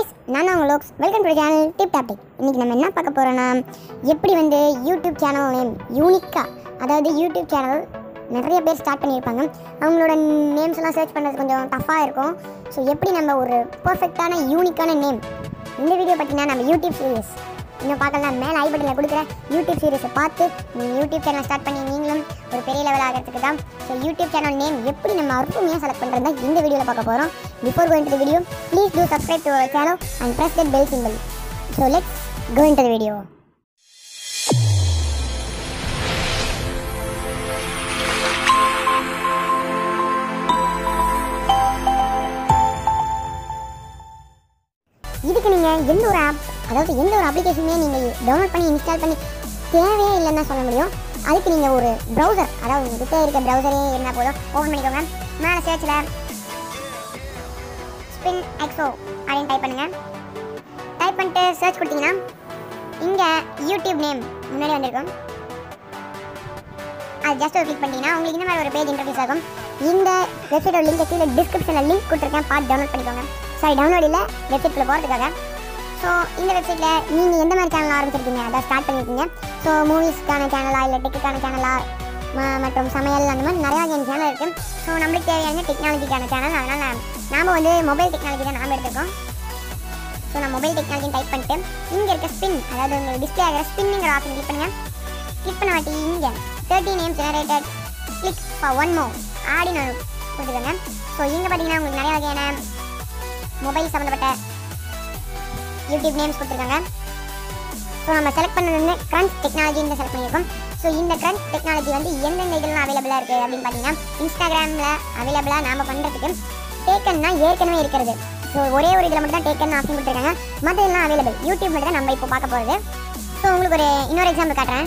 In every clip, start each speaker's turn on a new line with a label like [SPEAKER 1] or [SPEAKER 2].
[SPEAKER 1] guys, நான் தான் உங்கள் லோக்ஸ். Welcome to channel tip topic. இன்றைக்கி நம்ம என்ன பார்க்க போகிறோன்னா, எப்படி வந்து யூடியூப் சேனல் நேம் யூனிக்காக, அதாவது யூடியூப் சேனல் நிறைய பேர் ஸ்டார்ட் பண்ணியிருப்பாங்க, அவங்களோட நேம்ஸ் எல்லாம் சர்ச் பண்ணுறது கொஞ்சம் டஃப்பாக இருக்கும். ஸோ எப்படி நம்ம ஒரு பர்ஃபெக்டான யூனிக்கான நேம், இந்த வீடியோ பார்த்தீங்கன்னா நம்ம யூடியூப் சீரிஸ் இன்னும் பார்க்கலாம், மேலே ஐ பட்டனில் கொடுக்குற யூடியூப் சீரிஸை பார்த்து நீங்கள் யூடியூப் சேனல் ஸ்டார்ட் பண்ணி நீங்களும் ஒரு பெரிய லெவல் ஆகிறதுக்கு தான். ஸோ யூடியூப் சேனல் நேம் எப்படி நம்ம அற்புதமாக செலக்ட் பண்ணுறது தான் இந்த வீடியோவில் பார்க்க போகிறோம். Before going to the video, please do subscribe to our channel and press that bell symbol. So let's go into the video. இதுக்கு நீங்கள் எந்த ஒரு ஆப், அதாவது எந்த ஒரு அப்ளிகேஷனுமே நீங்கள் டவுன்லோட் பண்ணி இன்ஸ்டால் பண்ணி தேவையே இல்லைன்னு தான் சொல்ல முடியும். அதுக்கு நீங்கள் ஒரு ப்ரௌசர், அதாவது உங்கள்கிட்ட இருக்க ப்ரௌசரே இருந்தால் போதும், ஓப்பன் பண்ணிக்கோங்க. மேலே சர்ச்சில் ஸ்பின் எக்ஸோ அப்படின்னு டைப் பண்ணுங்கள். டைப் பண்ணிட்டு சர்ச் கொடுத்தீங்கன்னா இங்கே யூடியூப் நேம் முன்னாடி வந்திருக்கும். அது ஜஸ்ட் ஒரு கிளிக் பண்ணிட்டீங்கன்னா உங்களுக்கு இந்த மாதிரி ஒரு பேஜ் இன்டர்ஃபேஸ் ஆகும். இந்த வெப்சைட்டோட லிங்க் கீழே டிஸ்கிரிப்ஷனில் லிங்க் கொடுத்துருக்கேன், பார்த்து டவுன்லோட் பண்ணிக்கோங்க. சாரி, டவுன்லோட் இல்லை, வெப்சைட்டில் போகிறதுக்காக. ஸோ இந்த வெப்சைட்டில் நீங்கள் எந்த மாதிரி சேனல் ஆரம்பிச்சிருக்கீங்க, அதாவது ஸ்டார்ட் பண்ணியிருக்கீங்க. ஸோ மூவிஸ்க்கான சேனலா, இல்லை டெக்குக்கான சேனலா, மற்றும் சமையல், அந்த மாதிரி நிறையா சேனல் இருக்குது. ஸோ நம்மளுக்கு தேவையான டெக்னாலஜிக்கான சேனல், அதனால் நாம் வந்து மொபைல் டெக்னாலஜி தான் நாம் எடுத்துருக்கோம். ஸோ நான் மொபைல் டெக்னாலஜின்னு டைப் பண்ணிட்டு இங்கே இருக்க ஸ்பின், அதாவது உங்களுக்கு டிஸ்பிளே ஆகிற ஸ்பின்னுங்கிற ஆப்ஷன் கிளிக் பண்ணுங்கள். கிளிக் பண்ண வாட்டி இங்கே 30 names generated, click for one more அப்படின்னு கொடுத்துக்கோங்க. ஸோ இங்கே பார்த்தீங்கன்னா உங்களுக்கு நிறைய வகையான மொபைல் சம்மந்தப்பட்ட யூடியூப் நேம்ஸ் கொடுத்துருக்காங்க. ஸோ நம்ம செலக்ட் பண்ணது வந்து கிரன்ச் டெக்னாலஜின்னு செலக்ட் பண்ணியிருக்கோம். ஸோ இந்த கிரன்ச் டெக்னாலஜி வந்து எந்தெந்த இதெல்லாம் அவைலபிளாக இருக்குது அப்படின்னு பார்த்தீங்கன்னா, இன்ஸ்டாகிராமில் அவைலபிளாக நாம் பண்ணுறதுக்கு டேக்கன்னா ஏற்கனவே இருக்கிறது. ஸோ ஒரே ஒரு இதில் மட்டும் தான் டேக்கன் ஆப்ஷன் கொடுத்துருக்காங்க, மற்ற எல்லாம் அவைலபிள். யூடியூப் மட்டும் தான் நம்ம இப்போ பார்க்க போகிறது. ஸோ உங்களுக்கு இன்னொரு எக்ஸாம்பிள் காட்டுறேன்.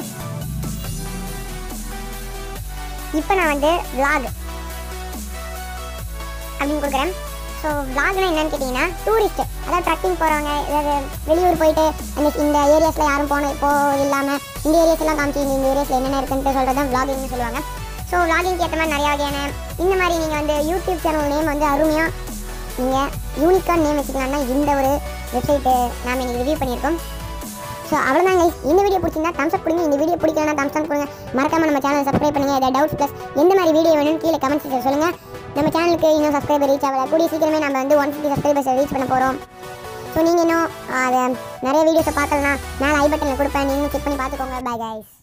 [SPEAKER 1] இப்போ நான் வந்து vlog அப்படின்னு கொடுக்குறேன். ஸோ vlogனா என்னன்னு கேட்டிங்கன்னா, டூரிஸ்ட்டு, அதாவது ட்ரக்கிங் போகிறவங்க, அதாவது வெளியூர் போயிட்டு இந்த ஏரியாஸில் யாரும் இல்லாமல் இந்த ஏரியாஸ் எல்லாம் காமிச்சு இந்த ஏரியாஸில் என்னென்ன இருக்குன்ட்டு சொல்கிறது தான் vloggingனு சொல்லுவாங்க. ஸோ vlogging ஏற்ற மாதிரி நிறையா வகையான இந்த மாதிரி நீங்கள் வந்து யூடியூப் சேனல் நேம் வந்து அருமையாக நீங்கள் யூனிக்கான நேம் வச்சுக்கலாம்னா இந்த ஒரு வெப்சைட்டு நாம் இன்றைக்கி ரிவ்யூ பண்ணியிருக்கோம். ஸோ அவ்வளோதான் கைஸ். இந்த வீடியோ பிடிச்சிருந்தா தம்ஸ் அப் கொடுங்க. இந்த வீடியோ பிடிக்கலன்னா தம்ஸ் அப் கொடுங்க. மறக்காமல் நம்ம சேனலை சப்ஸ்கிரைப் பண்ணுங்கள். ஏதாவது டவுட்ஸ் ப்ளஸ் எந்த மாதிரி வீடியோ வேணும்னு கீழே கமெண்ட் செக்ஷன் சொல்லுங்கள். நம்ம சேனலுக்கு இன்னும் சப்ஸ்கிரைபர் ரீச் ஆகலை, கூடிய சீக்கிரமே நம்ம வந்து 150 சப்ஸ்கிரைபர்ஸை ரீச் பண்ண போகிறோம். ஸோ நீங்கள் இன்னும் அதை நிறைய வீடியோஸை பார்க்கலன்னா மேலே ஐ பட்டனில் கொடுப்பேன், நீங்களும் செக் பண்ணி பார்த்துக்கோங்க. Bye guys.